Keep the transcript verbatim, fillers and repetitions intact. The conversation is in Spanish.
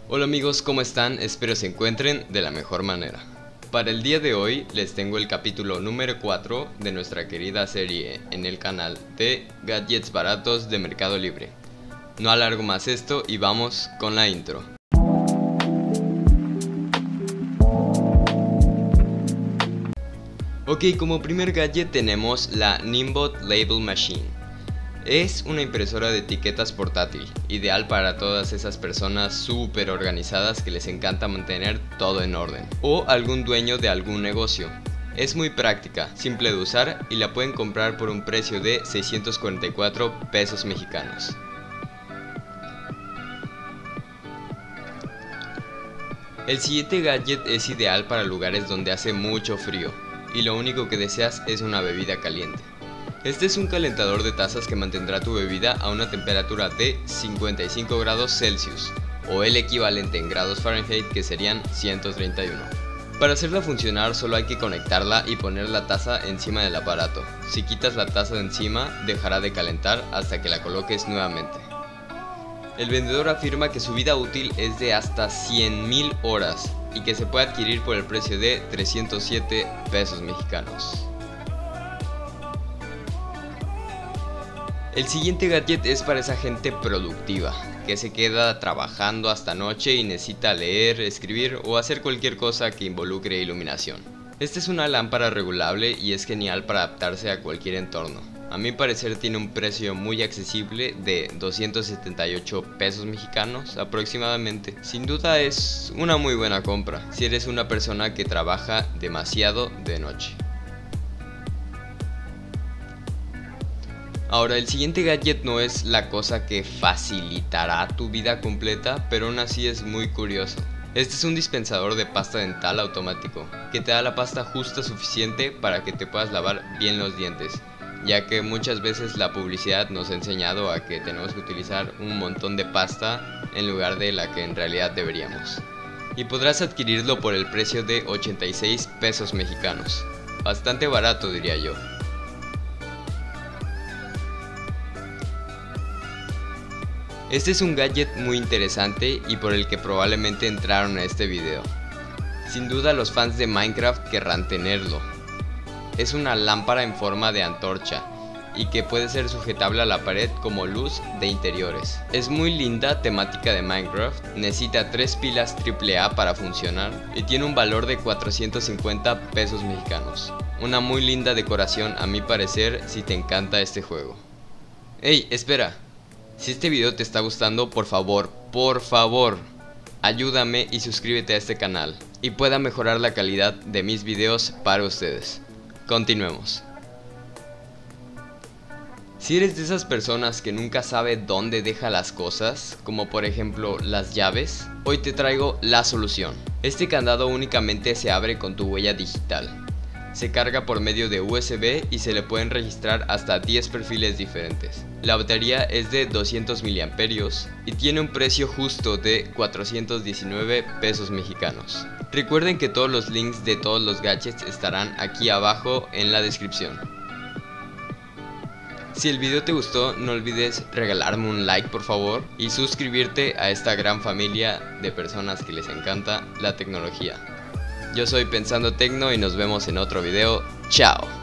Hola amigos, ¿cómo están? Espero se encuentren de la mejor manera. Para el día de hoy les tengo el capítulo número cuatro de nuestra querida serie en el canal de gadgets baratos de Mercado Libre. No alargo más esto y vamos con la intro. Ok, como primer gadget tenemos la Nimbot Label Machine. Es una impresora de etiquetas portátil, ideal para todas esas personas súper organizadas que les encanta mantener todo en orden, o algún dueño de algún negocio. Es muy práctica, simple de usar y la pueden comprar por un precio de seiscientos cuarenta y cuatro pesos mexicanos. El siguiente gadget es ideal para lugares donde hace mucho frío y lo único que deseas es una bebida caliente. Este es un calentador de tazas que mantendrá tu bebida a una temperatura de cincuenta y cinco grados Celsius o el equivalente en grados Fahrenheit, que serían ciento treinta y uno. Para hacerla funcionar solo hay que conectarla y poner la taza encima del aparato. Si quitas la taza de encima dejará de calentar hasta que la coloques nuevamente. El vendedor afirma que su vida útil es de hasta cien mil horas y que se puede adquirir por el precio de trescientos siete pesos mexicanos. El siguiente gadget es para esa gente productiva, que se queda trabajando hasta noche y necesita leer, escribir o hacer cualquier cosa que involucre iluminación. Esta es una lámpara regulable y es genial para adaptarse a cualquier entorno. A mi parecer tiene un precio muy accesible de doscientos setenta y ocho pesos mexicanos aproximadamente. Sin duda es una muy buena compra si eres una persona que trabaja demasiado de noche. Ahora, el siguiente gadget no es la cosa que facilitará tu vida completa, pero aún así es muy curioso. Este es un dispensador de pasta dental automático, que te da la pasta justa suficiente para que te puedas lavar bien los dientes, ya que muchas veces la publicidad nos ha enseñado a que tenemos que utilizar un montón de pasta en lugar de la que en realidad deberíamos. Y podrás adquirirlo por el precio de ochenta y seis pesos mexicanos. Bastante barato, diría yo. Este es un gadget muy interesante y por el que probablemente entraron a este video. Sin duda los fans de Minecraft querrán tenerlo. Es una lámpara en forma de antorcha y que puede ser sujetable a la pared como luz de interiores. Es muy linda, temática de Minecraft, necesita tres pilas triple A para funcionar y tiene un valor de cuatrocientos cincuenta pesos mexicanos. Una muy linda decoración a mi parecer si te encanta este juego. ¡Ey, espera! Si este video te está gustando, por favor, por favor, ayúdame y suscríbete a este canal y pueda mejorar la calidad de mis videos para ustedes. Continuemos. Si eres de esas personas que nunca sabe dónde deja las cosas, como por ejemplo las llaves, hoy te traigo la solución. Este candado únicamente se abre con tu huella digital. Se carga por medio de U S B y se le pueden registrar hasta diez perfiles diferentes. La batería es de doscientos miliamperios y tiene un precio justo de cuatrocientos diecinueve pesos mexicanos. Recuerden que todos los links de todos los gadgets estarán aquí abajo en la descripción. Si el video te gustó, no olvides regalarme un like por favor y suscribirte a esta gran familia de personas que les encanta la tecnología. Yo soy Pensando Tecno y nos vemos en otro video. Chao.